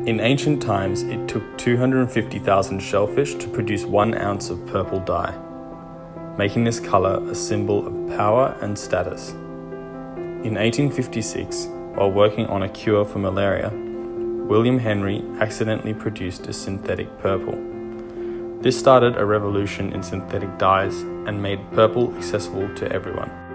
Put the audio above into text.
In ancient times, it took 250,000 shellfish to produce 1 ounce of purple dye, making this colour a symbol of power and status. In 1856, while working on a cure for malaria, William Henry accidentally produced a synthetic purple. This started a revolution in synthetic dyes and made purple accessible to everyone.